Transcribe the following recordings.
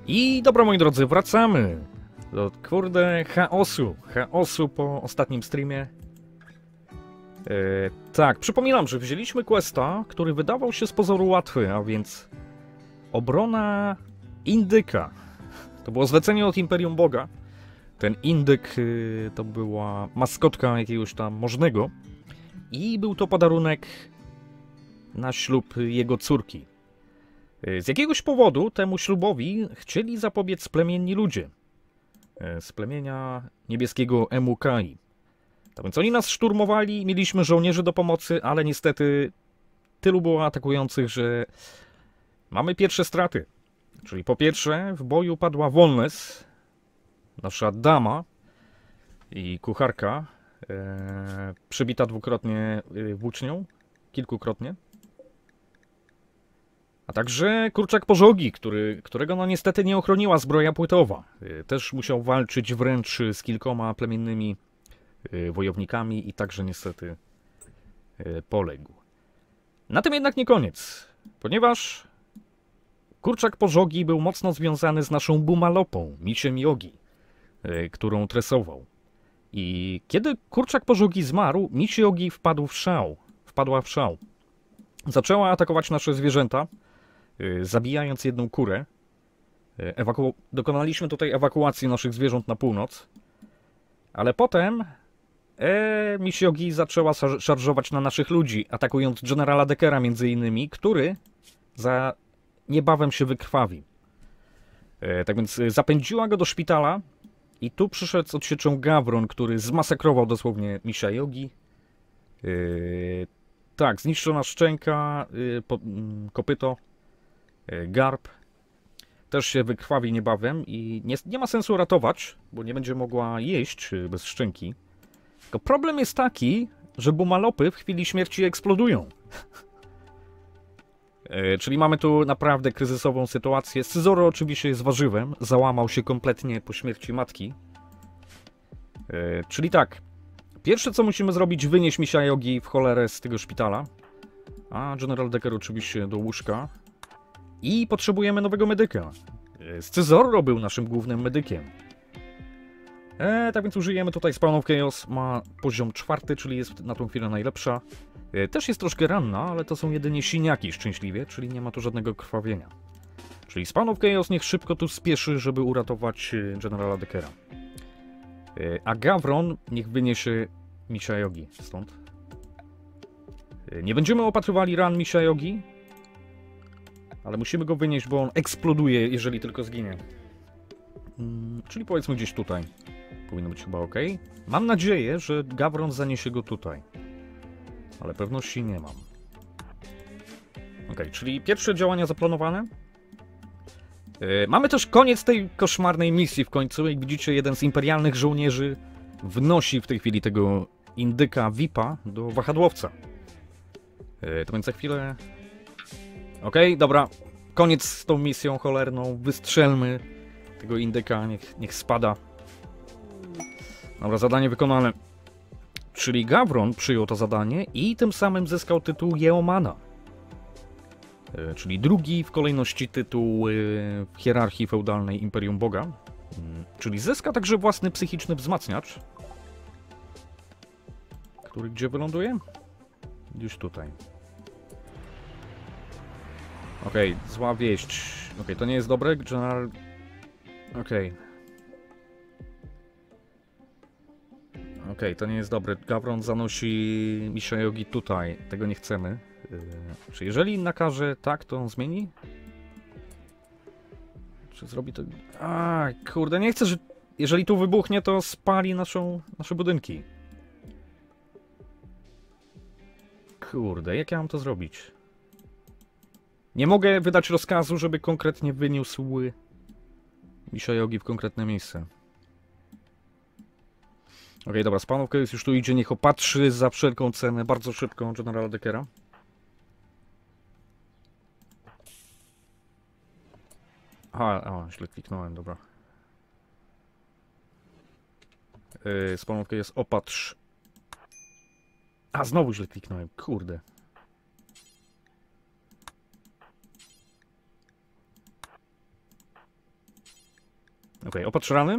I dobra, moi drodzy, wracamy do, kurde, chaosu po ostatnim streamie. Tak, przypominam, że wzięliśmy questa, który wydawał się z pozoru łatwy, a więc obrona indyka. To było zlecenie od Imperium Boga. Ten indyk to była maskotka jakiegoś tam możnego i był to podarunek na ślub jego córki. Z jakiegoś powodu temu ślubowi chcieli zapobiec plemienni ludzie z plemienia niebieskiego Emukai. Tak więc oni nas szturmowali, mieliśmy żołnierzy do pomocy, ale niestety tylu było atakujących, że mamy pierwsze straty. Czyli po pierwsze w boju padła Wolnes, nasza dama i kucharka, przybita dwukrotnie włócznią, kilkukrotnie. A także kurczak pożogi, którego no niestety nie ochroniła zbroja płytowa. Też musiał walczyć wręcz z kilkoma plemiennymi wojownikami i także niestety poległ. Na tym jednak nie koniec, ponieważ kurczak pożogi był mocno związany z naszą bumalopą, misiem jogi, którą tresował. I kiedy kurczak pożogi zmarł, miś jogi wpadła w szał. Zaczęła atakować nasze zwierzęta, zabijając jedną kurę. Dokonaliśmy tutaj ewakuacji naszych zwierząt na północ. Ale potem miś jogi zaczęła szarżować na naszych ludzi, atakując generala Deckera między innymi, który niebawem się wykrwawi. Tak więc zapędziła go do szpitala i tu przyszedł z odsieczą Gawron, który zmasakrował dosłownie misia jogi. Tak, zniszczona szczęka, kopyto, garb. Też się wykrwawi niebawem i nie ma sensu ratować, bo nie będzie mogła jeść bez szczęki. Tylko problem jest taki, że bumalopy w chwili śmierci eksplodują. Czyli mamy tu naprawdę kryzysową sytuację. Scyzoro oczywiście jest warzywem, załamał się kompletnie po śmierci matki. Czyli tak, pierwsze co musimy zrobić, wynieść misia jogi w cholerę z tego szpitala. A General Decker oczywiście do łóżka. I potrzebujemy nowego medyka. Scyzorro był naszym głównym medykiem. Tak więc użyjemy tutaj Spawn of Chaos. Ma poziom 4, czyli jest na tą chwilę najlepsza. Też jest troszkę ranna, ale to są jedynie siniaki szczęśliwie, czyli nie ma tu żadnego krwawienia. Czyli Spawn of Chaos niech szybko tu spieszy, żeby uratować Generala Deckera. A Gawron niech wyniesie misia jogi stąd. Nie będziemy opatrywali ran misia jogi, ale musimy go wynieść, bo on eksploduje, jeżeli tylko zginie. Czyli powiedzmy gdzieś tutaj. Powinno być chyba ok. Mam nadzieję, że Gawron zaniesie go tutaj. Ale pewności nie mam. Ok, czyli pierwsze działania zaplanowane. Mamy też koniec tej koszmarnej misji w końcu. Jak widzicie, jeden z imperialnych żołnierzy wnosi w tej chwili tego indyka VIP-a do wahadłowca. To więc za chwilę... Ok, dobra. Koniec z tą misją cholerną. Wystrzelmy tego indyka. Niech spada. Dobra, zadanie wykonane. Czyli Gawron przyjął to zadanie i tym samym zyskał tytuł Jeomana. Czyli drugi w kolejności tytuł w hierarchii feudalnej Imperium Boga. Czyli zyska także własny psychiczny wzmacniacz. Który gdzie wyląduje? Gdzieś tutaj. Okej, zła wieść. Okej, to nie jest dobre. General... Okej, to nie jest dobre. Gawron zanosi misia jogi tutaj. Tego nie chcemy. Czy jeżeli nakaże tak, to on zmieni? Czy zrobi to... A, kurde, nie chcę, że... Jeżeli tu wybuchnie, to spali nasze budynki. Kurde, jak ja mam to zrobić? Nie mogę wydać rozkazu, żeby konkretnie wyniósł misia jogi w konkretne miejsce. Okej, dobra, Spawn of Chaos już tu idzie, niech opatrzy za wszelką cenę bardzo szybko Generala Deckera. Aha, źle kliknąłem, dobra. Spawn of Chaos, opatrz. A, znowu źle kliknąłem, kurde. Okej, opatrz rany.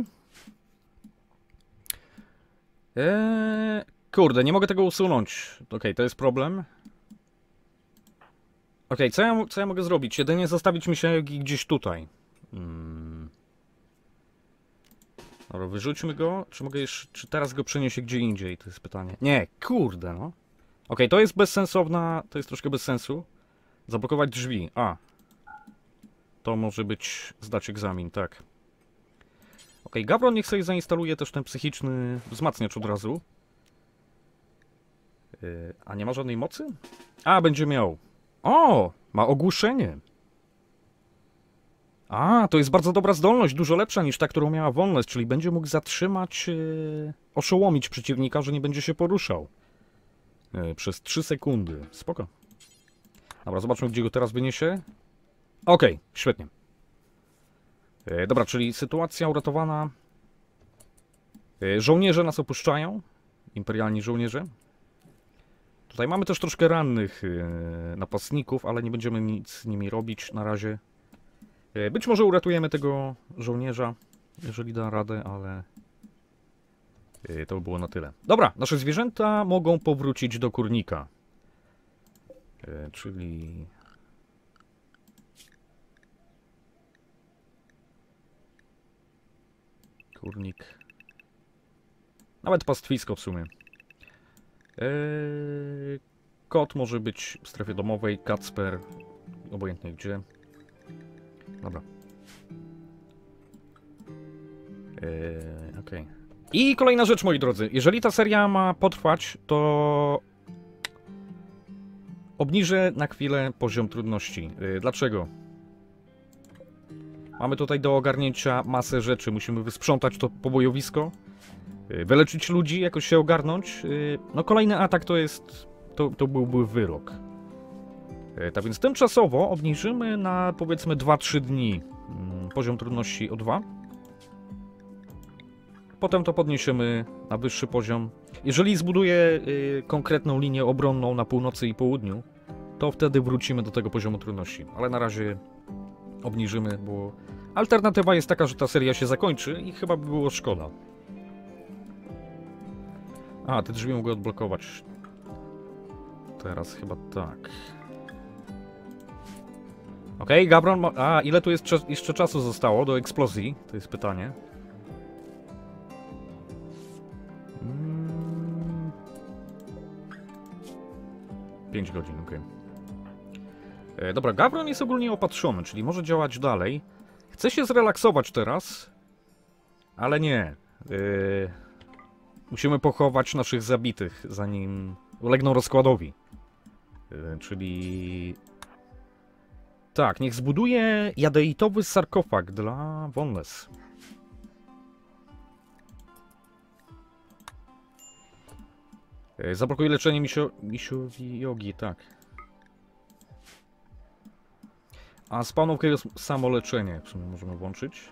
Kurde, nie mogę tego usunąć. Okej, to jest problem. Okej, co ja mogę zrobić? Jedynie zostawić Misiajogi gdzieś tutaj. Dobra, wyrzućmy go. Czy mogę jeszcze, czy teraz go przeniesię gdzie indziej? To jest pytanie. Nie, kurde no. Okej, to jest bezsensowna, to jest troszkę bez sensu. Zablokować drzwi. A. To może być zdać egzamin, tak. Okej, Gawron niech sobie zainstaluje też ten psychiczny wzmacniacz od razu. A nie ma żadnej mocy? A, będzie miał. O, ma ogłuszenie. A, to jest bardzo dobra zdolność, dużo lepsza niż ta, którą miała Vonless, czyli będzie mógł zatrzymać, oszołomić przeciwnika, że nie będzie się poruszał. Przez 3 sekundy. Spoko. Dobra, zobaczmy, gdzie go teraz wyniesie. Okej, świetnie. Dobra, czyli sytuacja uratowana. Żołnierze nas opuszczają. Imperialni żołnierze. Tutaj mamy też troszkę rannych napastników, ale nie będziemy nic z nimi robić na razie. Być może uratujemy tego żołnierza, jeżeli da radę, ale to by było na tyle. Dobra, nasze zwierzęta mogą powrócić do kurnika. Czyli... Kurnik. Nawet pastwisko w sumie. Kot może być w strefie domowej, Kacper, obojętnie gdzie. Dobra. Okej. I kolejna rzecz, moi drodzy. Jeżeli ta seria ma potrwać, to obniżę na chwilę poziom trudności. Dlaczego? Mamy tutaj do ogarnięcia masę rzeczy. Musimy wysprzątać to pobojowisko, wyleczyć ludzi, jakoś się ogarnąć. No kolejny atak to jest... To byłby wyrok. Tak więc tymczasowo obniżymy na powiedzmy 2-3 dni poziom trudności o 2. Potem to podniesiemy na wyższy poziom. Jeżeli zbuduję konkretną linię obronną na północy i południu, to wtedy wrócimy do tego poziomu trudności. Ale na razie obniżymy, bo alternatywa jest taka, że ta seria się zakończy i chyba by było szkoda. A, te drzwi mogę odblokować. Teraz chyba tak. Okej, Gawron ma... A, ile tu jest jeszcze czasu zostało do eksplozji? To jest pytanie. 5 godzin, okej. Dobra, Gawron jest ogólnie opatrzony, czyli może działać dalej. Chce się zrelaksować teraz, ale nie. Musimy pochować naszych zabitych, zanim ulegną rozkładowi. Czyli... Tak, niech zbuduje jadeitowy sarkofag dla Vonless. Zablokuje leczenie misiowi jogi, tak. A spawnowkę jest samo leczenie, w sumie możemy włączyć.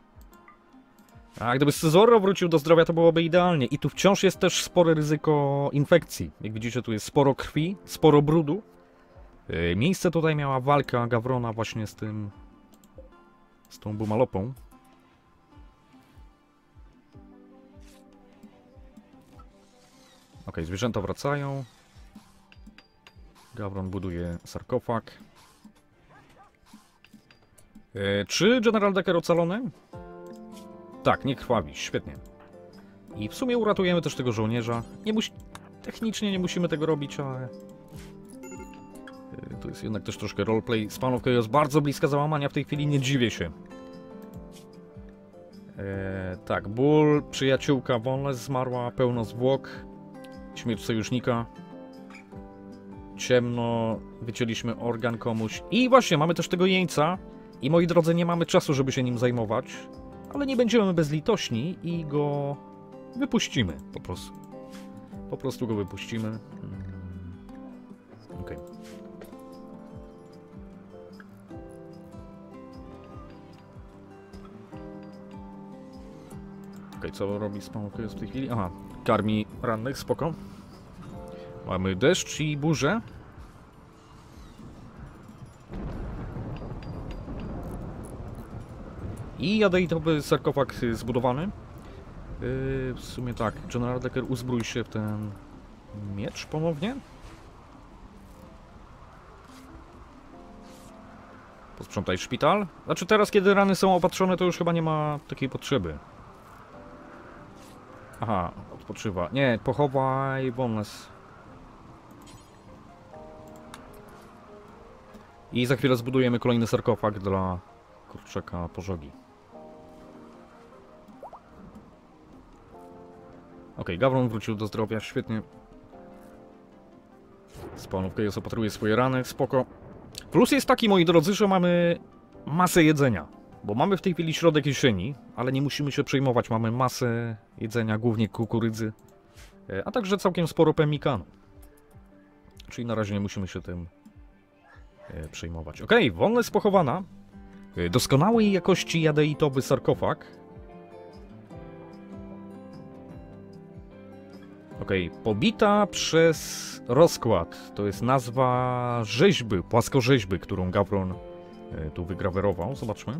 A gdyby Scyzorro wrócił do zdrowia, to byłoby idealnie. I tu wciąż jest też spore ryzyko infekcji. Jak widzicie, tu jest sporo krwi, sporo brudu. Miejsce tutaj miała walka Gawrona właśnie z tym... z tą bumalopą. Okej, zwierzęta wracają. Gawron buduje sarkofag. Czy General Decker ocalony? Tak, nie krwawi, świetnie. I w sumie uratujemy też tego żołnierza. Technicznie nie musimy tego robić, ale... To jest jednak też troszkę roleplay. Spawn of Chaos bardzo bliska załamania w tej chwili, nie dziwię się. Tak, ból, przyjaciółka Vonless zmarła, pełno zwłok. Śmierć sojusznika. Ciemno, wycięliśmy organ komuś. I właśnie, mamy też tego jeńca. I moi drodzy, nie mamy czasu, żeby się nim zajmować. Ale nie będziemy bezlitośni i go wypuścimy po prostu. Po prostu go wypuścimy. Okej. Okej, co robi Spawn w tej chwili? Aha, karmi rannych, spoko. Mamy deszcz i burzę. I jadeitowy sarkofag zbudowany. W sumie tak, General Decker, uzbrój się w ten miecz ponownie. Posprzątaj szpital. Znaczy teraz, kiedy rany są opatrzone, to już chyba nie ma takiej potrzeby. Aha, odpoczywa. Nie, pochowaj Wonnes. I za chwilę zbudujemy kolejny sarkofag dla kurczaka pożogi. Okej, Gawron wrócił do zdrowia, świetnie. Spawnów Chaos opatruje swoje rany, spoko. Plus jest taki, moi drodzy, że mamy masę jedzenia. Bo mamy w tej chwili środek jesieni, ale nie musimy się przejmować. Mamy masę jedzenia, głównie kukurydzy, a także całkiem sporo pemikanu. Czyli na razie nie musimy się tym przejmować. Okej, wolna jest pochowana. Doskonałej jakości jadeitowy sarkofag. Okej, pobita przez rozkład. To jest nazwa rzeźby, płaskorzeźby, którą Gawron tu wygrawerował. Zobaczmy.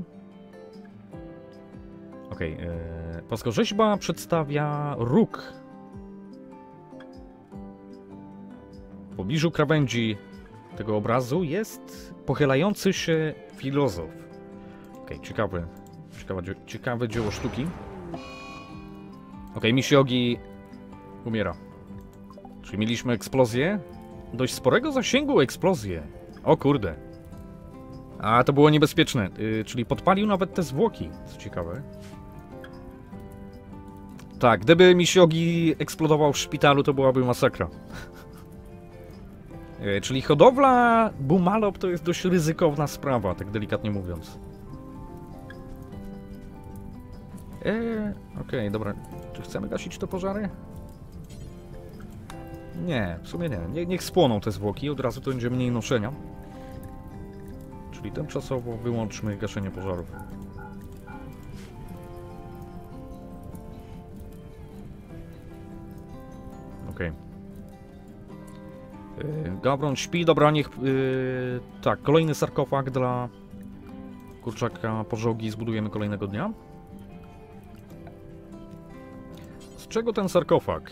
Okej, płaskorzeźba przedstawia róg. W pobliżu krawędzi tego obrazu jest pochylający się filozof. Okej, ciekawe dzieło sztuki. Okej, Misiogi umiera. Czyli mieliśmy eksplozję. Dość sporego zasięgu eksplozję. O kurde. A to było niebezpieczne. Czyli podpalił nawet te zwłoki. Co ciekawe. Tak, gdyby Misiogi eksplodował w szpitalu, to byłaby masakra. Czyli hodowla Bumalop to jest dość ryzykowna sprawa, tak delikatnie mówiąc. Okej, dobra. Czy chcemy gasić te pożary? Nie, w sumie nie. Niech spłoną te zwłoki, od razu to będzie mniej noszenia. Czyli tymczasowo wyłączmy gaszenie pożarów. Okej. Gawron śpi, dobra, niech... tak, kolejny sarkofag dla kurczaka pożogi zbudujemy kolejnego dnia. Z czego ten sarkofag?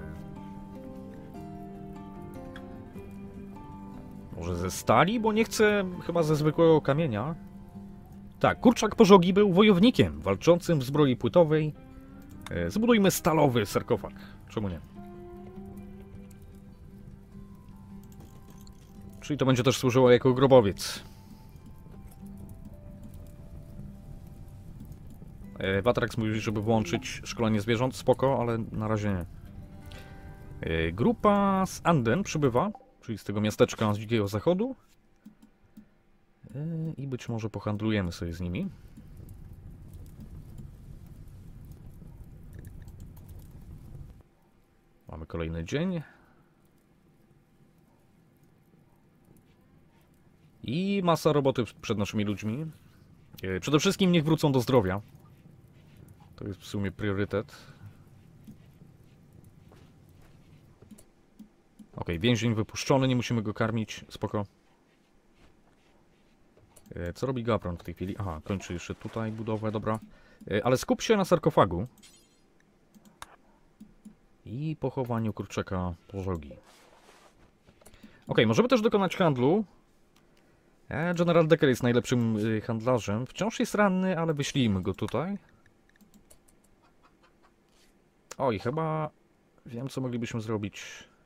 Może ze stali, bo nie chcę chyba ze zwykłego kamienia. Tak, kurczak pożogi był wojownikiem walczącym w zbroi płytowej. Zbudujmy stalowy sarkofag. Czemu nie? Czyli to będzie też służyło jako grobowiec. Watrax mówi, żeby włączyć szkolenie zwierząt. Spoko, ale na razie nie. Grupa z Anden przybywa, czyli z tego miasteczka z Dzikiego Zachodu. I być może pohandlujemy sobie z nimi. Mamy kolejny dzień. I masa roboty przed naszymi ludźmi. Przede wszystkim niech wrócą do zdrowia. To jest w sumie priorytet. Okej, więzień wypuszczony, nie musimy go karmić, spoko. Co robi Gawron w tej chwili? Aha, kończy jeszcze tutaj budowę, dobra. Ale skup się na sarkofagu. I pochowaniu kurczaka pożogi. Okej, możemy też dokonać handlu. General Decker jest najlepszym handlarzem. Wciąż jest ranny, ale wyślijmy go tutaj. Oj, chyba wiem, co moglibyśmy zrobić.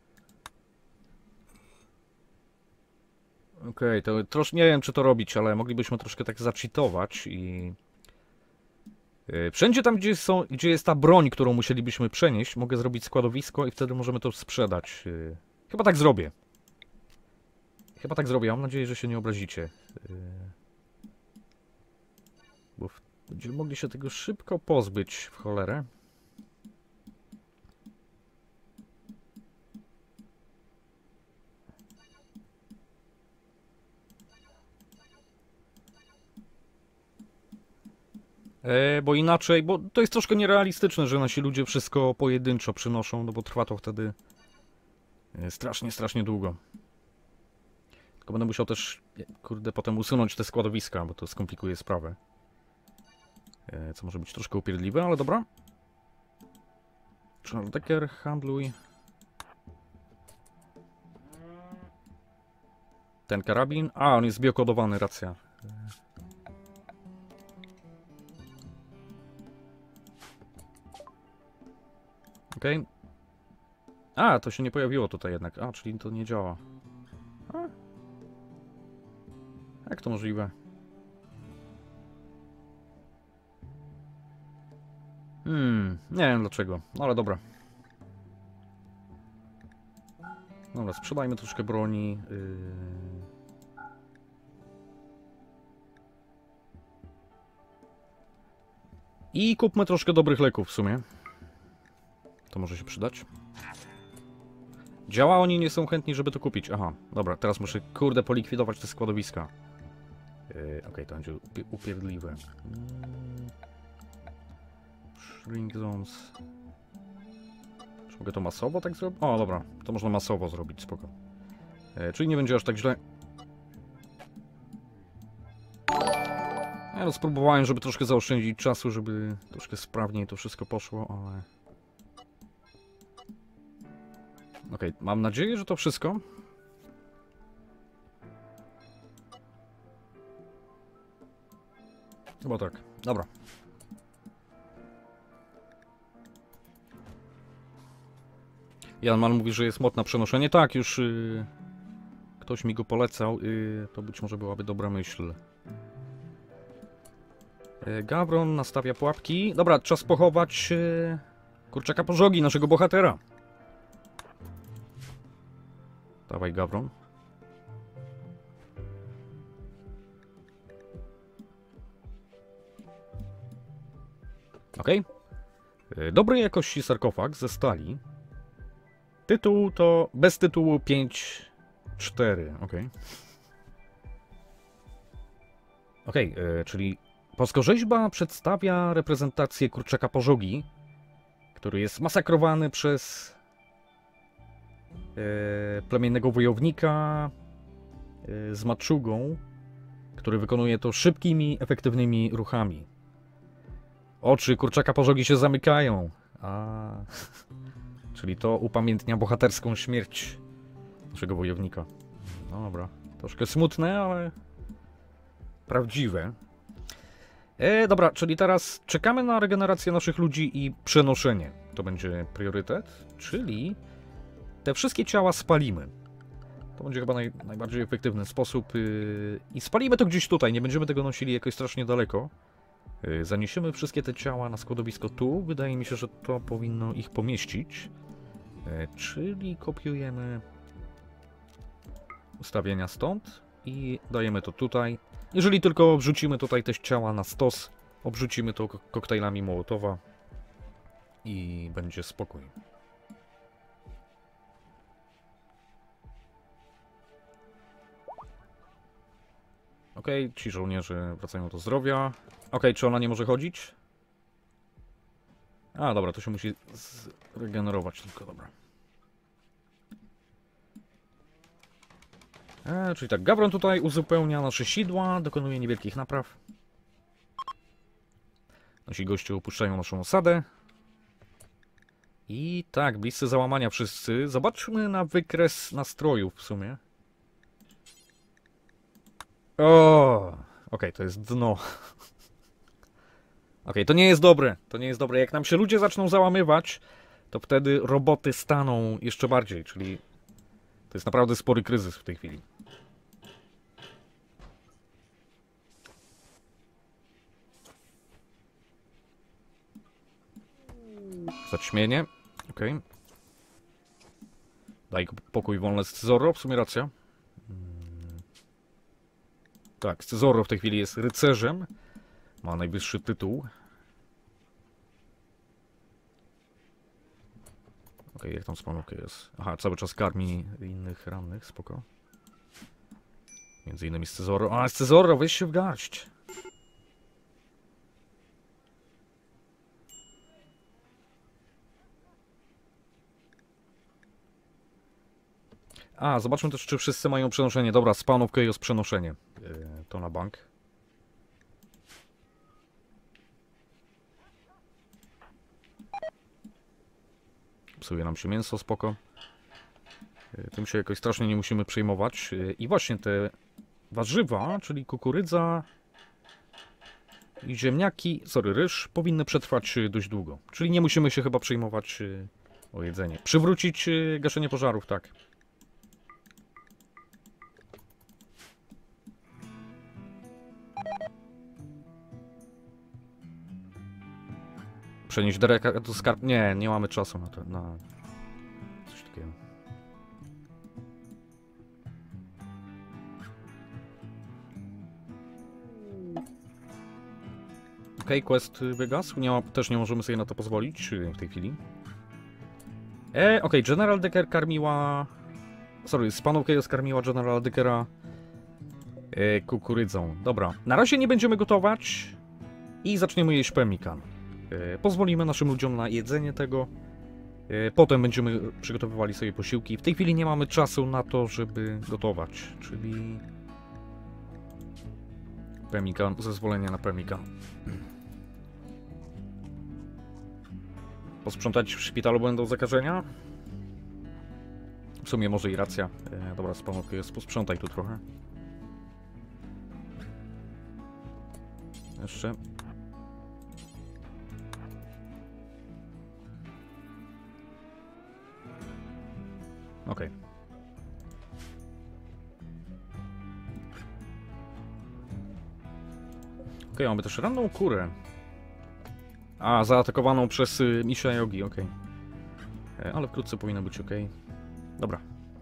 Okej, to troszkę nie wiem, czy to robić, ale moglibyśmy troszkę tak zacheatować i... Wszędzie tam, gdzie jest ta broń, którą musielibyśmy przenieść, mogę zrobić składowisko i wtedy możemy to sprzedać. Chyba tak zrobię. Mam nadzieję, że się nie obrazicie. Bo będziemy mogli się tego szybko pozbyć w cholerę. Bo inaczej, bo to jest troszkę nierealistyczne, że nasi ludzie wszystko pojedynczo przynoszą, no bo trwa to wtedy strasznie długo. Tylko będę musiał też, kurde, potem usunąć te składowiska, bo to skomplikuje sprawę. Co może być troszkę upierdliwe, ale dobra. General Decker, handluj. Ten karabin. A, on jest biokodowany, racja. Okej. Okay. A, to się nie pojawiło tutaj jednak. A, czyli to nie działa. A? Jak to możliwe? Nie wiem dlaczego, no ale dobra. Dobra, sprzedajmy troszkę broni. I kupmy troszkę dobrych leków w sumie. To może się przydać. Działa, oni nie są chętni, żeby to kupić. Aha, dobra, teraz muszę, kurde, polikwidować te składowiska. Okej, to będzie upierdliwe. Shrink zones. Czy mogę to masowo tak zrobić? O, dobra, to można masowo zrobić, spoko. Czyli nie będzie aż tak źle. Ja no, spróbowałem, żeby troszkę zaoszczędzić czasu, żeby troszkę sprawniej to wszystko poszło, ale... Okej, mam nadzieję, że to wszystko. Chyba tak. Dobra. Janman mówi, że jest mod na przenoszenie. Tak, już ktoś mi go polecał. To być może byłaby dobra myśl. Gawron nastawia pułapki. Dobra, czas pochować kurczaka pożogi, naszego bohatera. Dawaj, Gawron. Okej. Dobrej jakości sarkofag ze stali. Tytuł to bez tytułu 5-4. Okej. Okej, czyli płaskorzeźba przedstawia reprezentację kurczaka pożogi, który jest masakrowany przez plemiennego wojownika z maczugą, który wykonuje to szybkimi, efektywnymi ruchami. Oczy kurczaka pożogi się zamykają. Czyli to upamiętnia bohaterską śmierć naszego wojownika. No dobra, troszkę smutne, ale prawdziwe. Dobra, czyli teraz czekamy na regenerację naszych ludzi i przenoszenie. To będzie priorytet, czyli te wszystkie ciała spalimy. To będzie chyba najbardziej efektywny sposób. I spalimy to gdzieś tutaj, nie będziemy tego nosili jakoś strasznie daleko. Zaniesiemy wszystkie te ciała na składowisko tu. Wydaje mi się, że to powinno ich pomieścić. Czyli kopiujemy ustawienia stąd i dajemy to tutaj. Jeżeli tylko wrzucimy tutaj te ciała na stos, obrzucimy to koktajlami Mołotowa i będzie spokój. Okej, ci żołnierze wracają do zdrowia. Okej, czy ona nie może chodzić? A, dobra, to się musi zregenerować tylko, dobra. Czyli tak, Gawron tutaj uzupełnia nasze sidła, dokonuje niewielkich napraw. Nasi goście opuszczają naszą osadę. I tak, bliscy załamania wszyscy. Zobaczmy na wykres nastrojów w sumie. Okej, to jest dno. Okej, to nie jest dobre. To nie jest dobre. Jak nam się ludzie zaczną załamywać, to wtedy roboty staną jeszcze bardziej, czyli to jest naprawdę spory kryzys w tej chwili. Zaćmienie. Okej. Daj pokój wolny z Scyzoro, w sumie racja. Tak, Scyzoro w tej chwili jest rycerzem. Ma najwyższy tytuł. Okej, jak tam z panówką jest? Aha, cały czas karmi innych rannych, spoko. Między innymi Scyzoro. A, Scyzoro, weź się w garść. A, zobaczmy też, czy wszyscy mają przenoszenie. Dobra, z panów jest przenoszenie. To na bank. psuje nam się mięso, spoko. Tym się jakoś strasznie nie musimy przejmować. I właśnie te warzywa, czyli kukurydza i ziemniaki, ryż, powinny przetrwać dość długo. Czyli nie musimy się chyba przejmować o jedzenie. Przywrócić gaszenie pożarów, tak. Przenieść Dereka do skarb... Nie mamy czasu na to, na coś takiego. Okej, quest wygasł. Też nie możemy sobie na to pozwolić w tej chwili. Okej, General Decker karmiła... Spanów Chaos karmiła General Deckera kukurydzą. Dobra, na razie nie będziemy gotować i zaczniemy jeść pemmikan. Pozwolimy naszym ludziom na jedzenie tego. Potem będziemy przygotowywali sobie posiłki. W tej chwili nie mamy czasu na to, żeby gotować, czyli... Pemmikan, zezwolenie na pemmikan. Posprzątać w szpitalu będą zakażenia? W sumie może i racja. Dobra, Spanowki jest, posprzątaj tu trochę. Jeszcze. Okej. Okej, mamy też ranną kurę. A, zaatakowaną przez Misia Jogi, okej. Ale wkrótce powinno być okej. Dobra.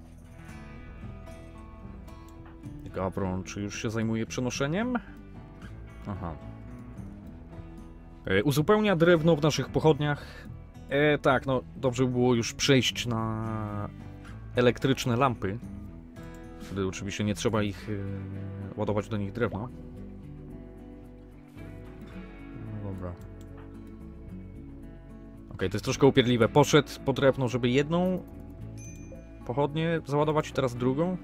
Gawron, czy już się zajmuje przenoszeniem? Aha. Uzupełnia drewno w naszych pochodniach. Tak, no dobrze by było już przejść na elektryczne lampy. Wtedy oczywiście nie trzeba ich ładować do nich drewna. No dobra. Okej, to jest troszkę upierdliwe. Poszedł po drewno, żeby jedną pochodnię załadować i teraz drugą.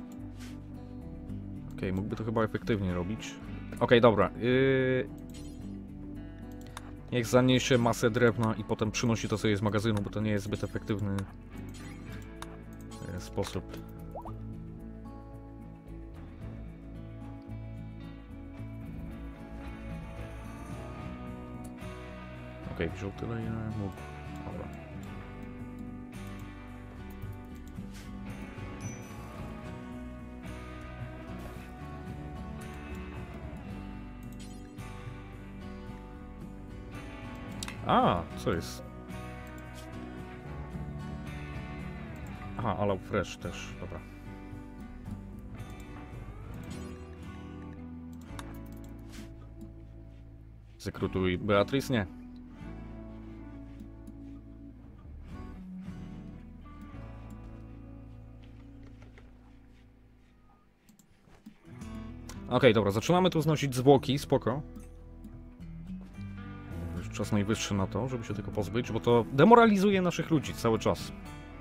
Okej, mógłby to chyba efektywnie robić. Okej, dobra. Niech zaniesie masę drewna i potem przynosi to sobie z magazynu, bo to nie jest zbyt efektywny sposób. Okej, wziął tyle ile mógł. Dobra. A, co jest? Aha, Allow Fresh też, dobra. Zekrutuj Beatrice? Nie. Okej, dobra, zaczynamy tu znosić zwłoki, spoko. Już czas najwyższy na to, żeby się tego pozbyć, bo to demoralizuje naszych ludzi cały czas.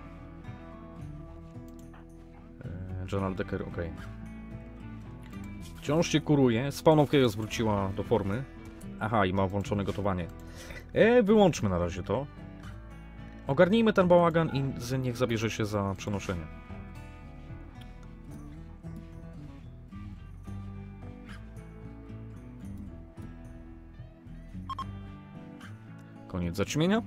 General Decker, okej. Wciąż się kuruje. Spawn of Chaos wróciła do formy. Aha, i ma włączone gotowanie. Wyłączmy na razie to. Ogarnijmy ten bałagan i niech zabierze się za przenoszenie. Koniec zaćmienia.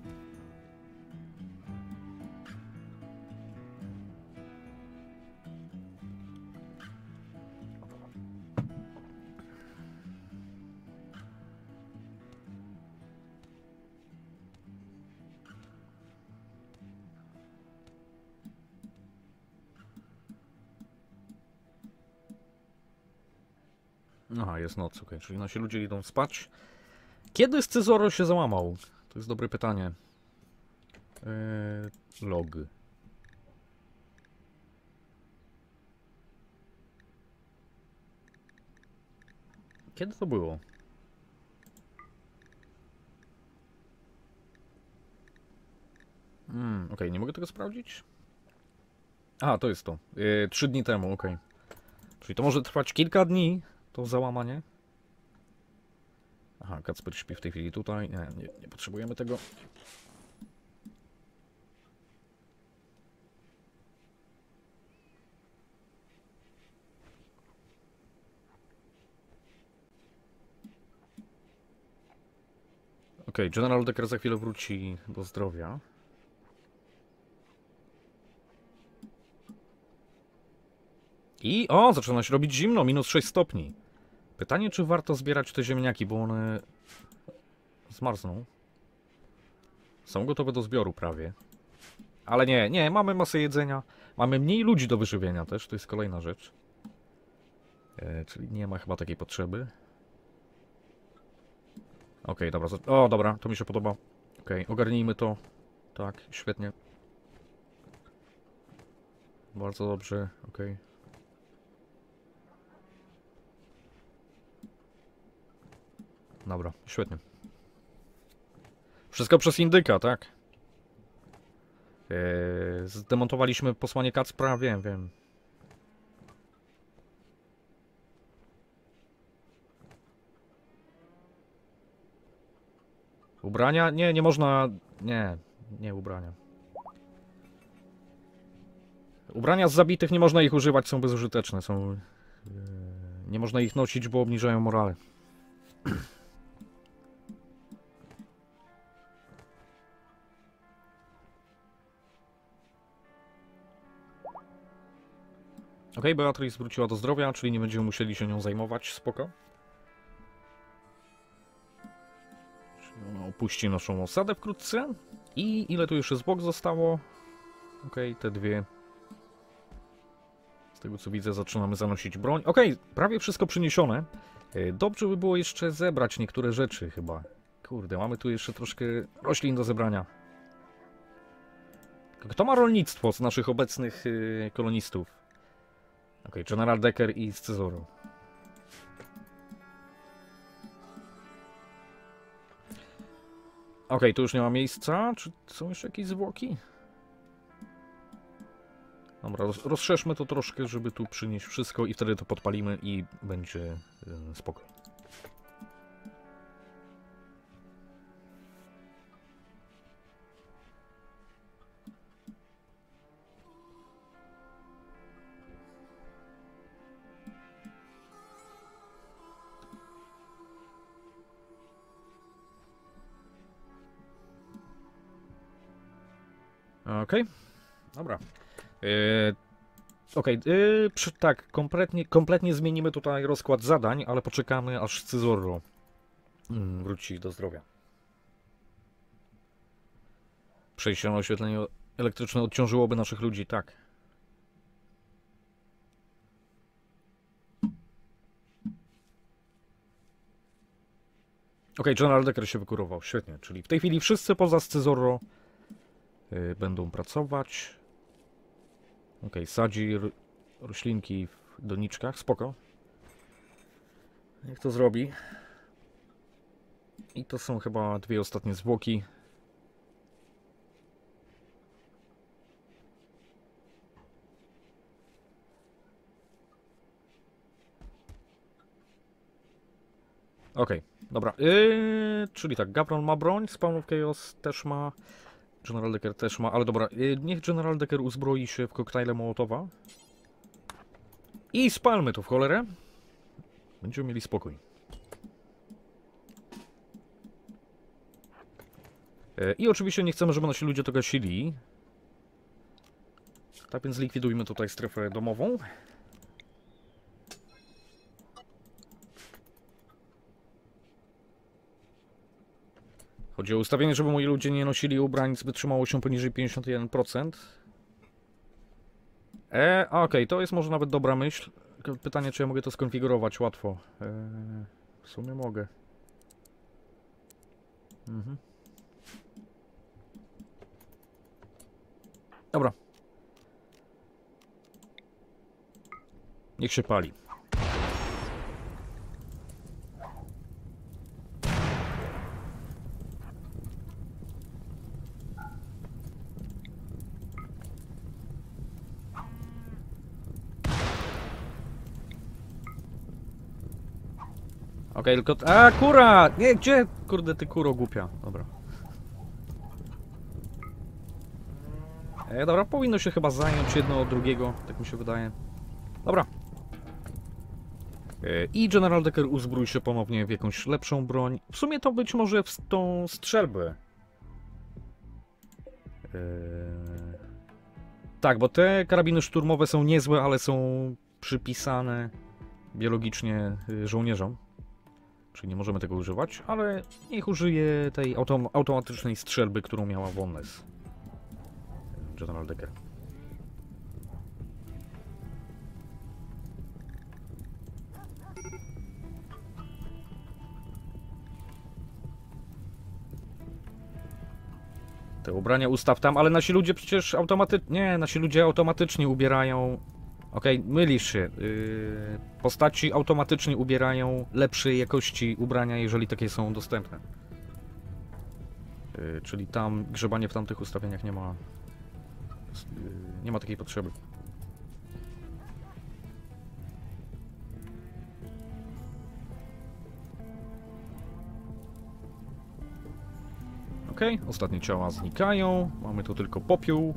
Aha, jest noc, okej, czyli nasi ludzie idą spać. Kiedy Scyzoro się załamał? To jest dobre pytanie. Log. Kiedy to było? Okej, nie mogę tego sprawdzić? Aha, to jest to. 3 dni temu, okej. Czyli to może trwać kilka dni, to załamanie. Aha, Kacper śpi w tej chwili tutaj. Nie potrzebujemy tego. Okej, General Decker za chwilę wróci do zdrowia. I o, zaczyna się robić zimno, minus 6 stopni. Pytanie, czy warto zbierać te ziemniaki, bo one zmarzną. Są gotowe do zbioru prawie. Ale nie, mamy masę jedzenia. Mamy mniej ludzi do wyżywienia też, to jest kolejna rzecz. Czyli nie ma chyba takiej potrzeby. Okej, dobra. O, dobra, to mi się podoba. Okej, ogarnijmy to. Tak, świetnie. Bardzo dobrze, okej. Dobra, świetnie. Wszystko przez indyka, tak? Zdemontowaliśmy posłanie Kacpra, wiem. Ubrania? Nie można... Nie ubrania. Ubrania z zabitych nie można ich używać, są bezużyteczne, są... Nie można ich nosić, bo obniżają morale. Okej, Beatrice wróciła do zdrowia, czyli nie będziemy musieli się nią zajmować, spoko. Czyli ona opuści naszą osadę wkrótce. I ile tu jeszcze zwłok zostało? Okej, te dwie. Z tego co widzę, zaczynamy zanosić broń. Okej, prawie wszystko przyniesione. Dobrze by było jeszcze zebrać niektóre rzeczy chyba. Kurde, mamy tu jeszcze troszkę roślin do zebrania. Kto ma rolnictwo z naszych obecnych kolonistów? Okej, General Decker i Scyzoru. Okej, tu już nie ma miejsca. Czy są jeszcze jakieś zwłoki? Dobra, rozszerzmy to troszkę, żeby tu przynieść wszystko i wtedy to podpalimy i będzie spokój. Okej, dobra. Okej, tak, kompletnie zmienimy tutaj rozkład zadań, ale poczekamy aż Scyzorro wróci do zdrowia. Przejście na oświetlenie elektryczne odciążyłoby naszych ludzi, tak. Okej, General Decker się wykurował, świetnie, czyli w tej chwili wszyscy poza Scyzorro będą pracować. Okej, sadzi roślinki w doniczkach, spoko. Niech to zrobi. I to są chyba dwie ostatnie zwłoki. Okej, dobra. Czyli tak, Gavron ma broń, Spawn of Chaos też ma. General Decker też ma, ale dobra, niech General Decker uzbroi się w koktajle Mołotowa. I spalmy to w cholerę. Będziemy mieli spokój. I oczywiście nie chcemy, żeby nasi ludzie to gasili. Tak więc zlikwidujmy tutaj strefę domową. Chodzi o ustawienie, żeby moi ludzie nie nosili ubrań z wytrzymałością poniżej 51%. Okej, to jest może nawet dobra myśl. Pytanie, czy ja mogę to skonfigurować łatwo. W sumie mogę. Dobra. Niech się pali. Okej, tylko... A, kura! Nie, gdzie? Kurde, ty kuro głupia. Dobra. Dobra, powinno się chyba zająć jedno od drugiego, tak mi się wydaje. Dobra. I General Decker uzbrój się ponownie w jakąś lepszą broń. W sumie to być może w tą strzelbę. Tak, bo te karabiny szturmowe są niezłe, ale są przypisane biologicznie żołnierzom. Czyli nie możemy tego używać, ale niech użyje tej automatycznej strzelby, którą miała Vonnes. General Decker. Te ubrania ustaw tam, ale nasi ludzie przecież automatycznie... Nie, nasi ludzie automatycznie ubierają... Okej, mylisz się. Postaci automatycznie ubierają lepszej jakości ubrania, jeżeli takie są dostępne. Czyli tam grzebanie w tamtych ustawieniach nie ma... nie ma takiej potrzeby. Okej, ostatnie ciała znikają. Mamy tu tylko popiół.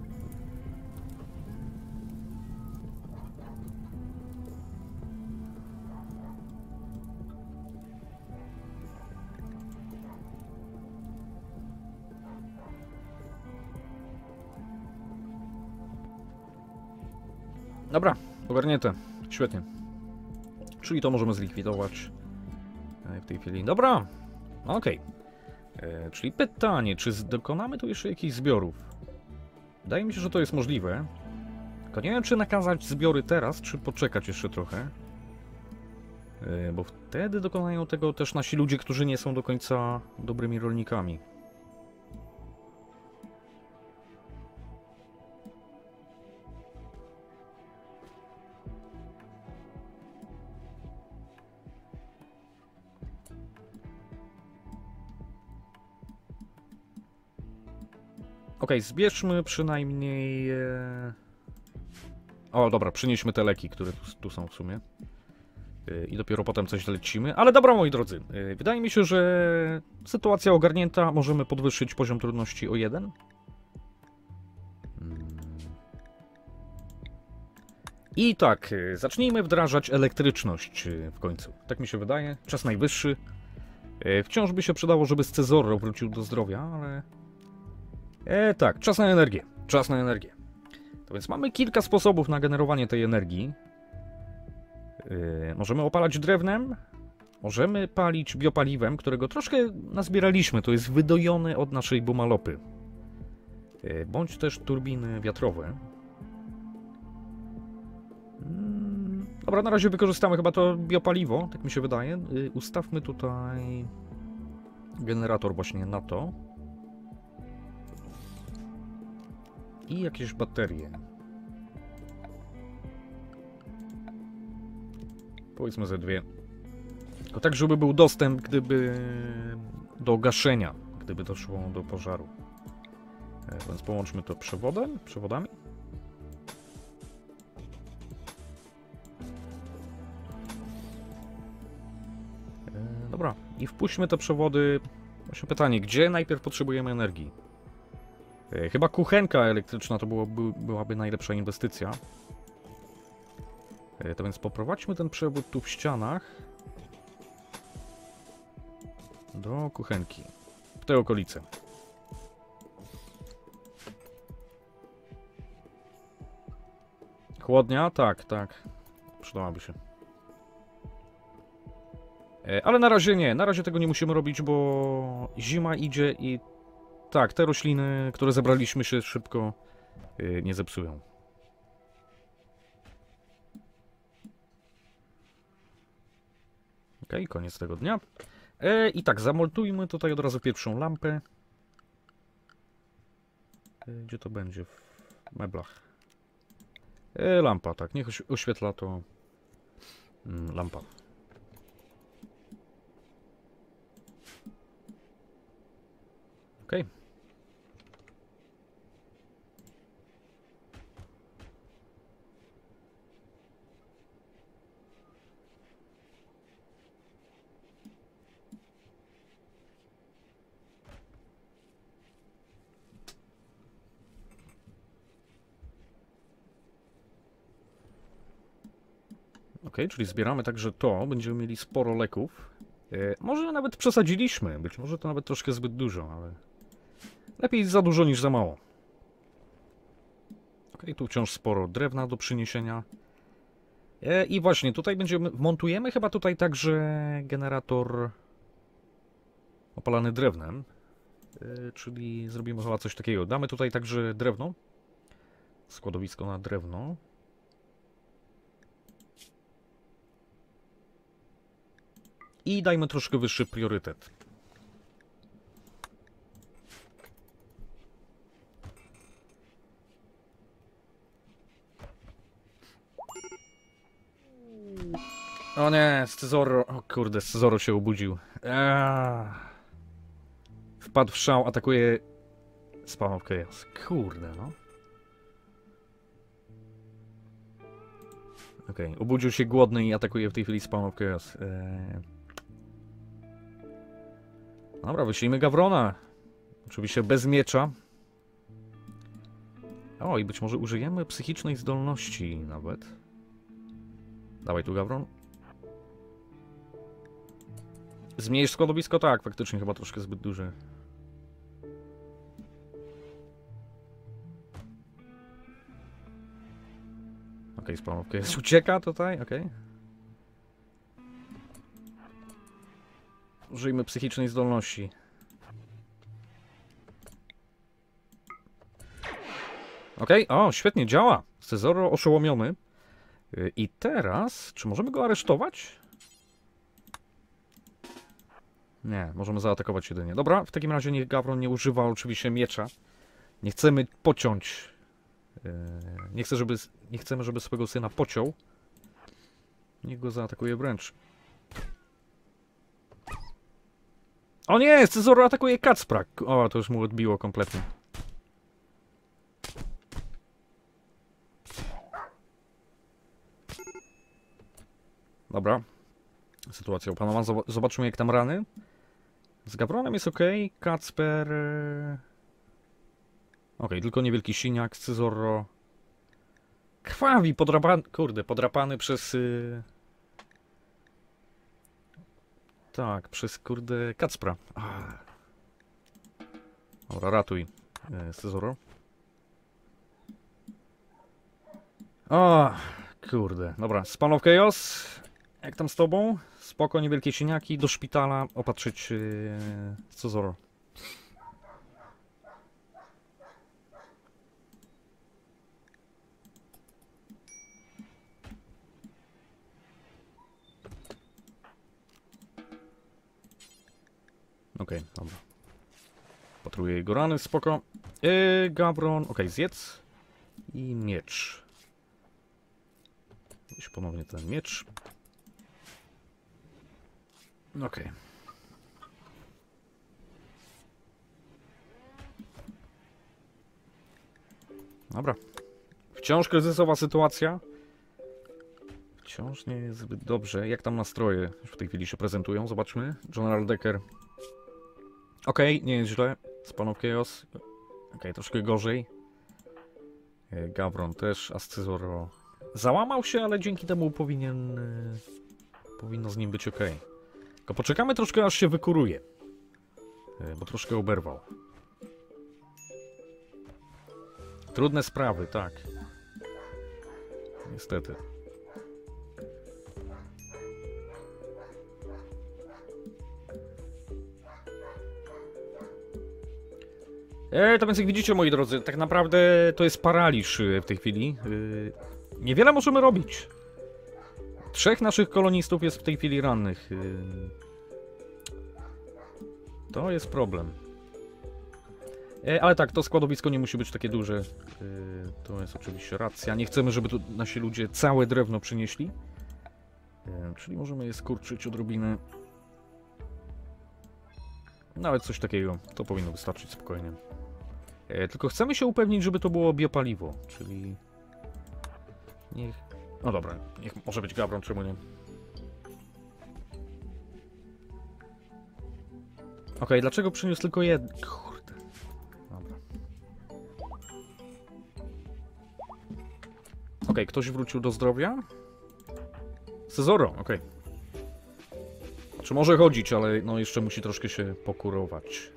Dobra, ogarnięte. Świetnie. Czyli to możemy zlikwidować w tej chwili. Dobra, okej. Czyli pytanie, czy dokonamy tu jeszcze jakichś zbiorów? Wydaje mi się, że to jest możliwe. Tylko nie wiem, czy nakazać zbiory teraz, czy poczekać jeszcze trochę. Bo wtedy dokonają tego też nasi ludzie, którzy nie są do końca dobrymi rolnikami. Okej, zbierzmy przynajmniej... O, dobra, przynieśmy te leki, które tu są w sumie. I dopiero potem coś lecimy. Ale dobra, moi drodzy, wydaje mi się, że sytuacja ogarnięta. Możemy podwyższyć poziom trudności o 1. I tak, zacznijmy wdrażać elektryczność w końcu. Tak mi się wydaje. Czas najwyższy. Wciąż by się przydało, żeby Scizorro wrócił do zdrowia, ale... tak, czas na energię. Czas na energię. To więc mamy kilka sposobów na generowanie tej energii. Możemy opalać drewnem. Możemy palić biopaliwem, którego troszkę nazbieraliśmy. To jest wydojone od naszej bumalopy. Bądź też turbiny wiatrowe. Dobra, na razie wykorzystamy chyba to biopaliwo, tak mi się wydaje. Ustawmy tutaj generator właśnie na to. I jakieś baterie. Powiedzmy ze 2. Tylko tak, żeby był dostęp, gdyby do gaszenia, gdyby doszło do pożaru. Więc połączmy to przewodami. Dobra, i wpuśćmy te przewody. Właśnie pytanie, gdzie najpierw potrzebujemy energii? Chyba kuchenka elektryczna to byłaby najlepsza inwestycja. To więc poprowadźmy ten przewód tu w ścianach do kuchenki. W te okolice. Chłodnia? Tak, tak. Przydałaby się. Ale na razie nie. Na razie tego nie musimy robić, bo zima idzie i tak, te rośliny, które zebraliśmy, się szybko nie zepsują. Okej, koniec tego dnia. I tak, zamontujmy tutaj od razu pierwszą lampę. Gdzie to będzie? W meblach. Lampa, tak. Niech oświetla to lampa. Okej. czyli zbieramy także to. Będziemy mieli sporo leków. Może nawet przesadziliśmy. Być może to nawet troszkę zbyt dużo, ale... Lepiej za dużo niż za mało. Tu wciąż sporo drewna do przyniesienia. I właśnie, tutaj montujemy chyba tutaj także generator opalany drewnem. Czyli zrobimy chyba coś takiego. Damy tutaj także drewno. Składowisko na drewno. I dajmy troszkę wyższy priorytet. O nie, Scyzoro. O kurde, Scyzoro się obudził. Wpadł w szał, atakuje Spawn of Chaos. Kurde, no. Obudził się głodny i atakuje w tej chwili Spawn of Chaos. Dobra, wyślijmy Gawrona. Oczywiście bez miecza. O, i być może użyjemy psychicznej zdolności nawet. Dawaj tu, Gawron. Zmniejsz składowisko? Tak, faktycznie chyba troszkę zbyt duże. Spawn of Chaos ucieka tutaj, Użyjmy psychicznej zdolności. O, świetnie, działa. Scyzoro oszołomiony. I teraz, czy możemy go aresztować? Nie, możemy zaatakować jedynie. Dobra, w takim razie niech Gawron nie używa oczywiście miecza. Nie chcemy pociąć. Nie chcemy, żeby swojego syna pociął. Niech go zaatakuje wręcz. O nie! Scyzoro atakuje Kacpra! O, to już mu odbiło kompletnie. Dobra. Sytuacja opanowana. Zobaczymy, jak tam rany. Z Gawronem jest ok. Kacper... tylko niewielki siniak. Scyzoro... Krwawi, podrapany... Kurde, podrapany przez... Tak, przez kurde Kacpra. Dobra, ratuj Scyzoro. O, kurde. Dobra, Spawn of Chaos. Jak tam z tobą? Spoko, niewielkie siniaki. Do szpitala opatrzyć Scyzoro. Dobra. Patruję jego rany, spoko. Gawron, zjedz. I miecz. Weź ponownie ten miecz. Dobra. Wciąż kryzysowa sytuacja. Wciąż nie jest zbyt dobrze. Jak tam nastroje już w tej chwili się prezentują? Zobaczmy. General Decker. Nie jest źle. Spawn of Chaos. Troszkę gorzej. Gawron też. A Scyzoro załamał się, ale dzięki temu powinno z nim być Tylko poczekamy troszkę, aż się wykuruje. Bo troszkę oberwał. Trudne sprawy, tak. Niestety. To więc jak widzicie, moi drodzy, tak naprawdę to jest paraliż w tej chwili. Niewiele możemy robić. 3 naszych kolonistów jest w tej chwili rannych. To jest problem. Ale tak, to składowisko nie musi być takie duże. To jest oczywiście racja. Nie chcemy, żeby tu nasi ludzie całe drewno przynieśli. Czyli możemy je skurczyć odrobinę. Nawet coś takiego. To powinno wystarczyć spokojnie. Tylko chcemy się upewnić, żeby to było biopaliwo. Czyli... Niech... No dobra, niech może być Gawron, czemu nie? Dlaczego przyniósł tylko jeden? Kurde. Dobra. Ktoś wrócił do zdrowia? Cezoro, okej. Czy może chodzić, ale no jeszcze musi troszkę się pokurować.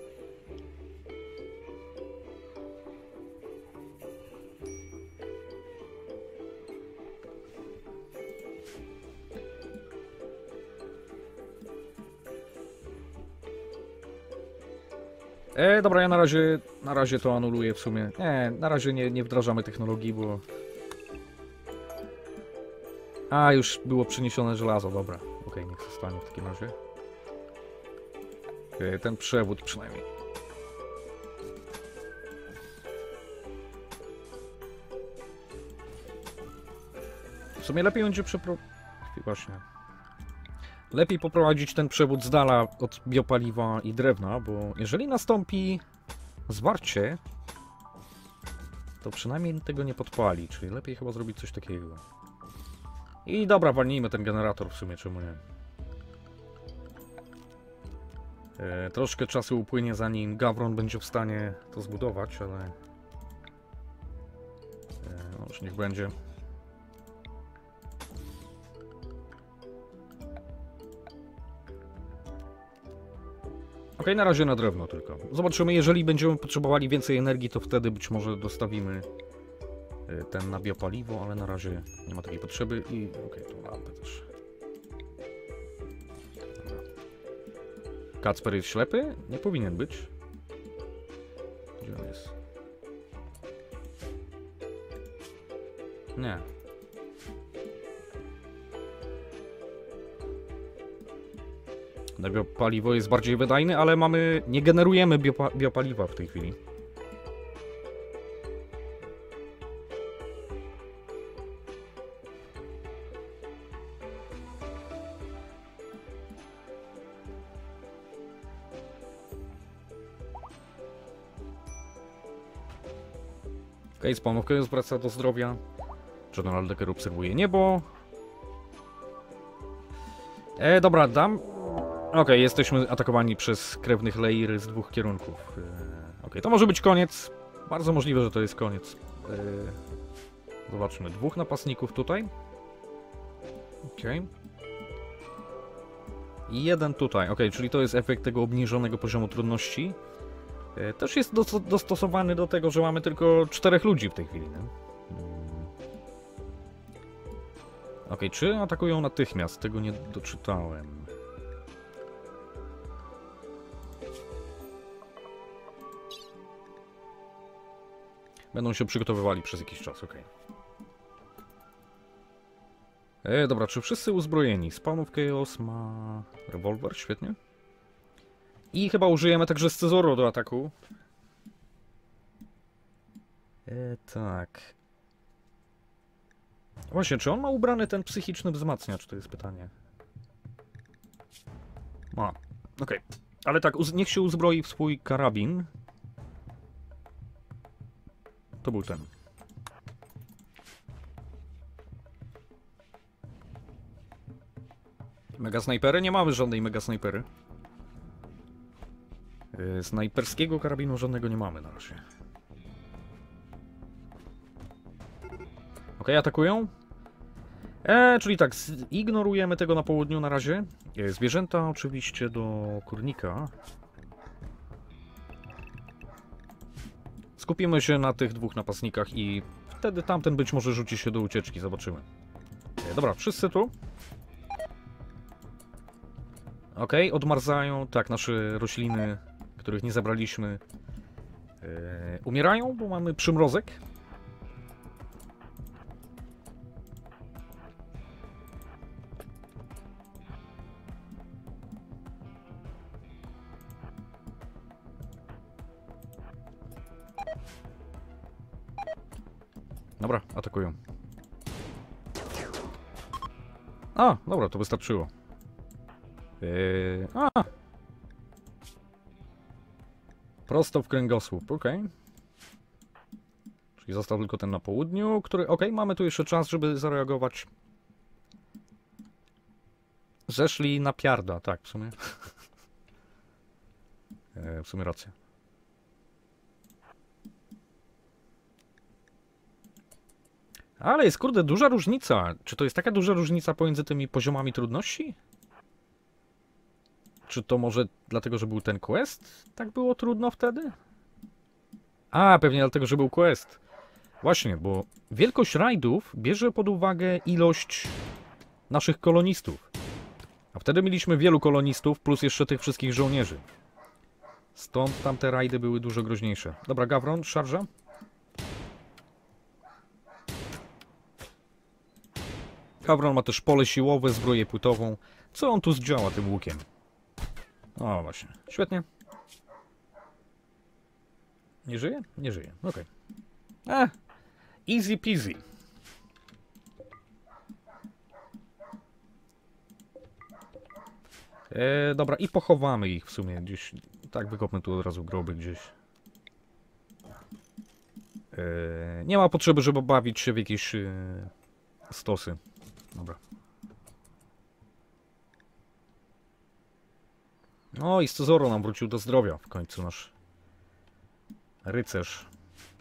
Dobra, ja na razie to anuluję w sumie. Nie, na razie nie wdrażamy technologii, bo... A, już było przeniesione żelazo, dobra. Okej, niech zostanie w takim razie. Ten przewód przynajmniej. W sumie lepiej będzie Właśnie. Lepiej poprowadzić ten przewód z dala od biopaliwa i drewna, bo jeżeli nastąpi zwarcie, to przynajmniej tego nie podpali, czyli lepiej chyba zrobić coś takiego. I dobra, walnijmy ten generator w sumie, czemu nie? Troszkę czasu upłynie, zanim Gawron będzie w stanie to zbudować, ale... No już niech będzie. Okej, na razie na drewno tylko. Zobaczymy, jeżeli będziemy potrzebowali więcej energii, to wtedy być może dostawimy ten na biopaliwo, ale na razie nie ma takiej potrzeby i okej, tu lampę też. Dobra. Kacper jest ślepy? Nie powinien być. Gdzie on jest? Nie. Biopaliwo jest bardziej wydajne, ale nie generujemy biopaliwa w tej chwili. Okej, Spawn wraca do zdrowia. General Decker obserwuje niebo. Dobra, dam. Okej, jesteśmy atakowani przez krewnych Leiry z dwóch kierunków. Okej, to może być koniec. Bardzo możliwe, że to jest koniec. Zobaczmy, dwóch napastników tutaj. Okej. I jeden tutaj. Okej, czyli to jest efekt tego obniżonego poziomu trudności. Też jest dostosowany do tego, że mamy tylko 4 ludzi w tej chwili. Okej, czy atakują natychmiast? Tego nie doczytałem. Będą się przygotowywali przez jakiś czas, okej. Dobra, czy wszyscy uzbrojeni? Spawn of Chaos ma rewolwer, świetnie. I chyba użyjemy także Scizoro do ataku. Tak. Właśnie, czy on ma ubrany ten psychiczny wzmacniacz? To jest pytanie. Ma. Okej. Ale tak, niech się uzbroi w swój karabin. To był ten. Mega snajpery? Nie mamy żadnej mega snajpery. Snajperskiego karabinu żadnego nie mamy na razie. Okej, atakują. Czyli tak, ignorujemy tego na południu na razie. Zwierzęta oczywiście do kurnika. Skupimy się na tych dwóch napastnikach i wtedy tamten być może rzuci się do ucieczki, zobaczymy. Dobra, wszyscy tu. Okej, odmarzają. Tak, nasze rośliny, których nie zabraliśmy, umierają, bo mamy przymrozek. Dobra, atakują. A, dobra, to wystarczyło. Prosto w kręgosłup, okej. Czyli został tylko ten na południu, który... Okej, mamy tu jeszcze czas, żeby zareagować. Zeszli na piarda, tak, w sumie. W sumie racja. Ale jest, kurde, duża różnica. Czy to jest taka duża różnica pomiędzy tymi poziomami trudności? Czy to może dlatego, że był ten quest? Tak było trudno wtedy? A, pewnie dlatego, że był quest. Właśnie, bo wielkość rajdów bierze pod uwagę ilość naszych kolonistów. A wtedy mieliśmy wielu kolonistów, plus jeszcze tych wszystkich żołnierzy. Stąd tamte rajdy były dużo groźniejsze. Dobra, Gawron, szarża. Gawron ma też pole siłowe, zbroję płytową. Co on tu zdziała tym łukiem? O, właśnie. Świetnie. Nie żyje? Nie żyje. Okej. Easy peasy. Dobra, i pochowamy ich w sumie gdzieś. Tak, wykopmy tu od razu groby gdzieś. Nie ma potrzeby, żeby bawić się w jakieś stosy. Dobra. No i Scezoro nam wrócił do zdrowia w końcu nasz rycerz.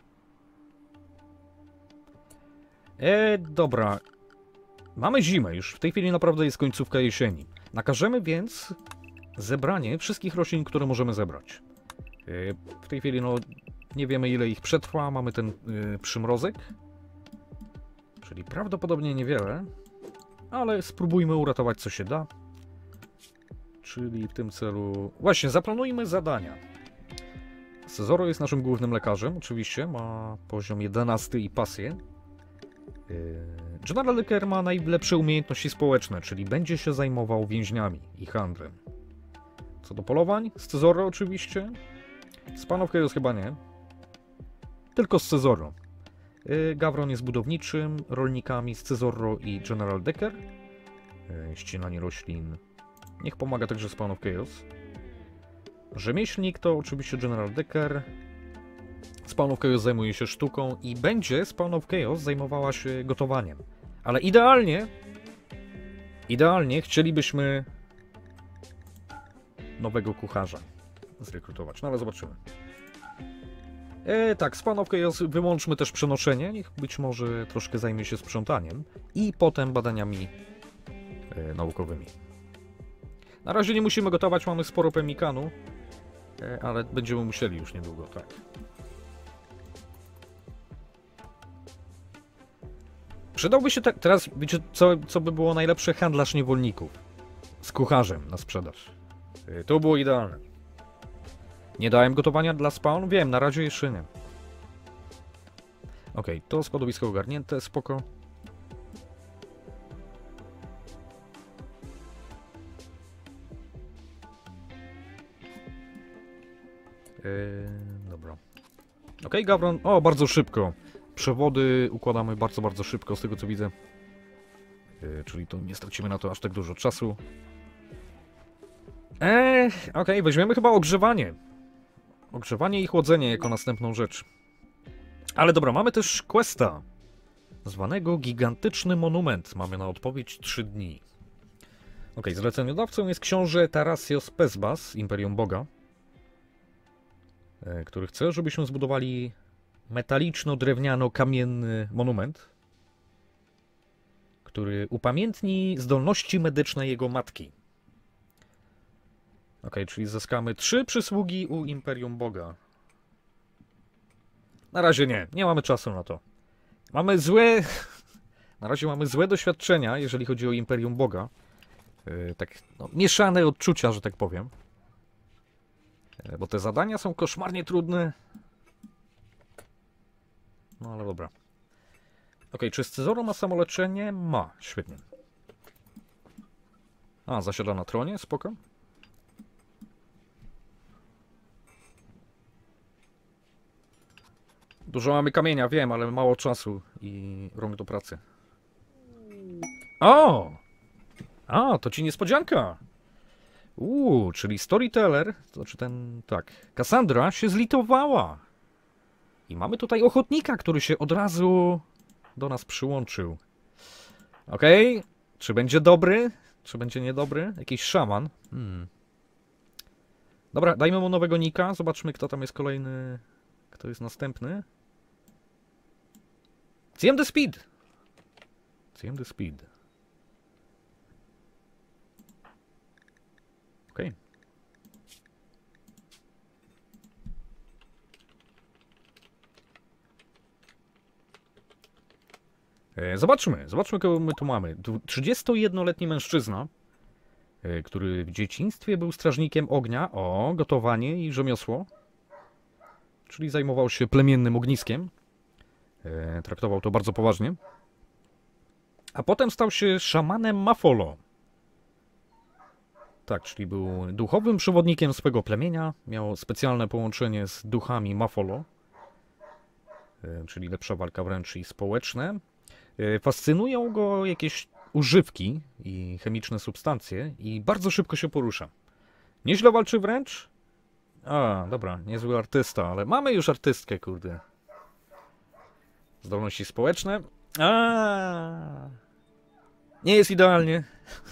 Dobra. Mamy zimę już. W tej chwili naprawdę jest końcówka jesieni. Nakażemy więc zebranie wszystkich roślin, które możemy zebrać. W tej chwili no nie wiemy, ile ich przetrwa. Mamy ten przymrozek. Czyli prawdopodobnie niewiele. Ale spróbujmy uratować, co się da. Czyli w tym celu... Właśnie, zaplanujmy zadania. Scezoro jest naszym głównym lekarzem, oczywiście. Ma poziom 11 i pasję. General Decker ma najlepsze umiejętności społeczne, czyli będzie się zajmował więźniami i handlem. Co do polowań, Scezoro oczywiście. Z panów Chaos chyba nie. Tylko Scezoro. Gawron jest budowniczym, rolnikami Scezoro i General Decker. Ścinanie roślin. Niech pomaga także z panów Chaos. Rzemieślnik to oczywiście General Decker. Spawn of Chaos zajmuje się sztuką i będzie Spawn of Chaos zajmowała się gotowaniem. Ale idealnie chcielibyśmy nowego kucharza zrekrutować. No ale zobaczymy. Tak, Spawn of Chaos wyłączmy też przenoszenie. Niech być może troszkę zajmie się sprzątaniem i potem badaniami naukowymi. Na razie nie musimy gotować, mamy sporo pemikanu, ale będziemy musieli już niedługo, tak. Przydałby się teraz, wiecie, co by było najlepsze? Handlarz niewolników. Z kucharzem na sprzedaż. To było idealne. Nie dałem gotowania dla spawn? Wiem, na razie jeszcze nie. Okej, to składowisko ogarnięte, spoko. Dobra. Okej, Gawron. O, bardzo szybko. Przewody układamy bardzo, bardzo szybko, z tego co widzę. Czyli to nie stracimy na to aż tak dużo czasu. Okej, weźmiemy chyba ogrzewanie. Ogrzewanie i chłodzenie jako następną rzecz. Ale dobra, mamy też questa. Zwanego Gigantyczny Monument. Mamy na odpowiedź 3 dni. Okej, zleceniodawcą jest książę Tarasios Pezbas, Imperium Boga. Który chce, żebyśmy zbudowali metaliczno-drewniano-kamienny monument, który upamiętni zdolności medyczne jego matki. Ok, czyli zyskamy 3 przysługi u Imperium Boga. Na razie nie mamy czasu na to. Mamy złe... Na razie mamy złe doświadczenia, jeżeli chodzi o Imperium Boga. Tak, no, mieszane odczucia, że tak powiem. Bo te zadania są koszmarnie trudne. No ale dobra. Okej, czy Scezoro ma samoleczenie? Ma, świetnie. A, zasiada na tronie, spoko. Dużo mamy kamienia, wiem, ale mało czasu i rąk do pracy. O! A, to ci niespodzianka! Czyli Storyteller, to znaczy ten, tak, Cassandra się zlitowała. I mamy tutaj ochotnika, który się od razu do nas przyłączył. Okej, czy będzie dobry? Czy będzie niedobry? Jakiś szaman. Dobra, dajmy mu nowego nika, zobaczmy kto tam jest kolejny, kto jest następny. CM the Speed! CMD Speed. Okej. Zobaczmy, kogo my tu mamy. 31-letni mężczyzna, który w dzieciństwie był strażnikiem ognia. O, gotowanie i rzemiosło. Czyli zajmował się plemiennym ogniskiem. Traktował to bardzo poważnie. A potem stał się szamanem Mafolo. Tak, czyli był duchowym przewodnikiem swego plemienia. Miał specjalne połączenie z duchami Mafolo. Czyli lepsza walka wręcz i społeczne. Fascynują go jakieś używki i chemiczne substancje i bardzo szybko się porusza. Nieźle walczy wręcz? A, dobra, niezły artysta, ale mamy już artystkę, kurde. Zdolności społeczne? Nie jest idealnie.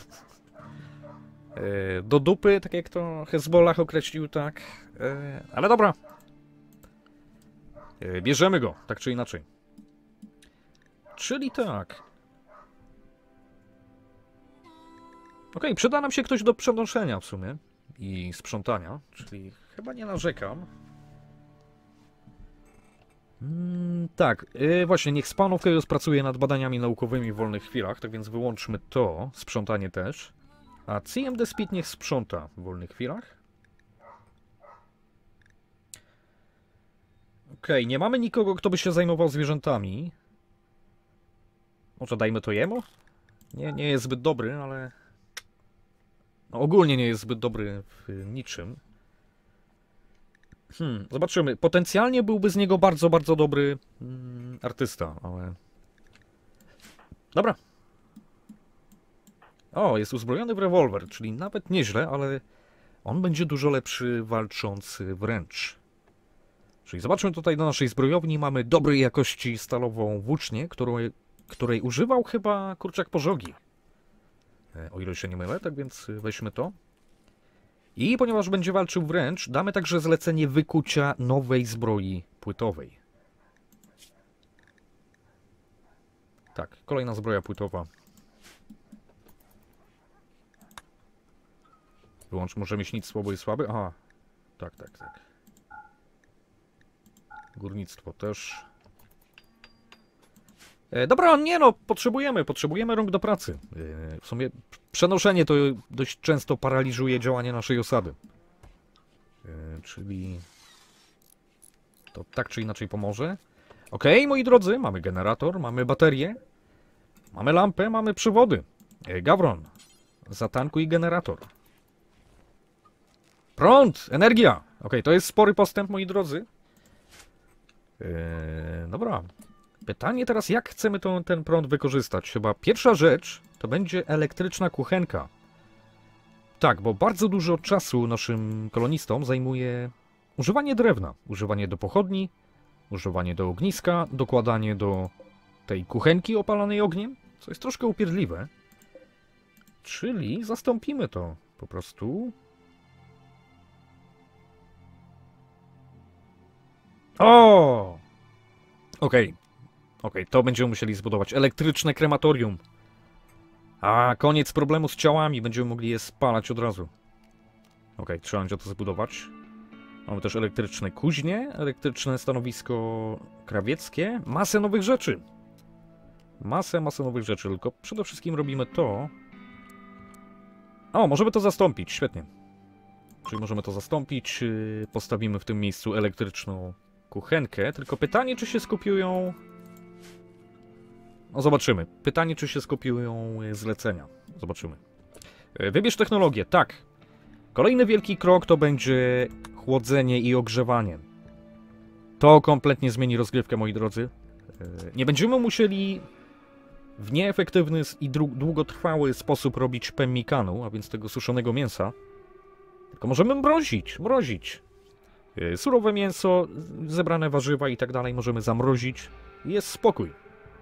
Do dupy, tak jak to Hezbollah określił, tak. Ale dobra. Bierzemy go, tak czy inaczej. Czyli tak. Okej, przyda nam się ktoś do przenoszenia w sumie i sprzątania, czyli chyba nie narzekam. Tak, właśnie, niech Spawn Chaos pracuje nad badaniami naukowymi w wolnych chwilach, tak więc wyłączmy to, sprzątanie też. A CMD Speed niech sprząta w wolnych chwilach. Okej, nie mamy nikogo, kto by się zajmował zwierzętami. Może dajmy to jemu? Nie jest zbyt dobry, ale... No, ogólnie nie jest zbyt dobry w niczym. Zobaczymy. Potencjalnie byłby z niego bardzo, bardzo dobry artysta, ale... Dobra. O, jest uzbrojony w rewolwer, czyli nawet nieźle, ale on będzie dużo lepszy walczący wręcz. Czyli zobaczmy tutaj na naszej zbrojowni. Mamy dobrej jakości stalową włócznię, której używał chyba kurczak pożogi. O ile się nie mylę, tak więc weźmy to. I ponieważ będzie walczył wręcz, damy także zlecenie wykucia nowej zbroi płytowej. Tak, kolejna zbroja płytowa. Wyłącz może mięśnictwo, bo jest słaby? Aha, tak. Górnictwo też. Dobra, nie no, potrzebujemy rąk do pracy. W sumie przenoszenie to dość często paraliżuje działanie naszej osady. Czyli to tak czy inaczej pomoże. Okej, moi drodzy, mamy generator, mamy baterię, mamy lampę, mamy przewody. Gawron, zatankuj generator. Prąd, energia. Okej, to jest spory postęp, moi drodzy. Dobra. Pytanie teraz, jak chcemy ten prąd wykorzystać? Chyba pierwsza rzecz to będzie elektryczna kuchenka. Tak, bo bardzo dużo czasu naszym kolonistom zajmuje używanie drewna. Używanie do pochodni, używanie do ogniska, dokładanie do tej kuchenki opalanej ogniem, co jest troszkę upierdliwe. Czyli zastąpimy to po prostu... O! Okej, to będziemy musieli zbudować. Elektryczne krematorium. A, koniec problemu z ciałami. Będziemy mogli je spalać od razu. Okej, trzeba będzie to zbudować. Mamy też elektryczne kuźnie, elektryczne stanowisko krawieckie. Masę nowych rzeczy. Masę nowych rzeczy, tylko przede wszystkim robimy to. O, możemy to zastąpić, świetnie. Czyli możemy to zastąpić. Postawimy w tym miejscu elektryczną kuchenkę. Tylko pytanie, czy się skopiują... No zobaczymy. Pytanie, czy się skopiują zlecenia. Zobaczymy. Wybierz technologię. Tak. Kolejny wielki krok to będzie chłodzenie i ogrzewanie. To kompletnie zmieni rozgrywkę, moi drodzy. Nie będziemy musieli w nieefektywny i długotrwały sposób robić pemmikanu, a więc tego suszonego mięsa. Tylko możemy mrozić. Surowe mięso, zebrane warzywa i tak dalej możemy zamrozić. I jest spokój.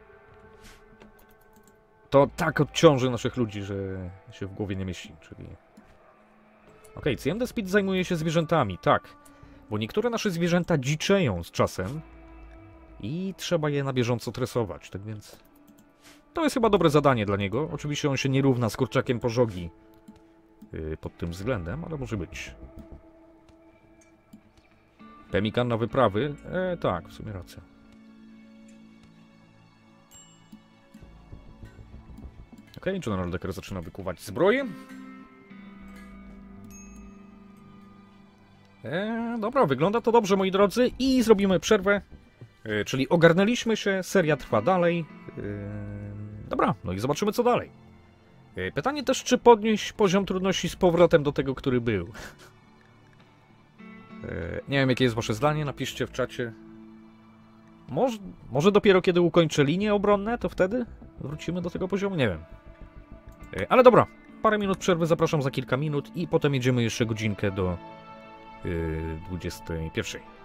To tak odciąży naszych ludzi, że się w głowie nie mieści, czyli... Okej, CMD Speed zajmuje się zwierzętami, tak. Bo niektóre nasze zwierzęta dziczeją z czasem i trzeba je na bieżąco tresować, tak więc... To jest chyba dobre zadanie dla niego. Oczywiście on się nie równa z kurczakiem pożogi pod tym względem, ale może być. Pemmikan na wyprawy? Tak, w sumie racja. Okej, General Decker zaczyna wykuwać zbroję. Dobra, wygląda to dobrze, moi drodzy. I zrobimy przerwę. Czyli ogarnęliśmy się, seria trwa dalej. Dobra, no i zobaczymy co dalej. Pytanie też, czy podnieść poziom trudności z powrotem do tego, który był. Nie wiem, jakie jest wasze zdanie, napiszcie w czacie. Może dopiero kiedy ukończę linie obronne, to wtedy wrócimy do tego poziomu, nie wiem. Ale dobra, parę minut przerwy, zapraszam za kilka minut i potem jedziemy jeszcze godzinkę do 21.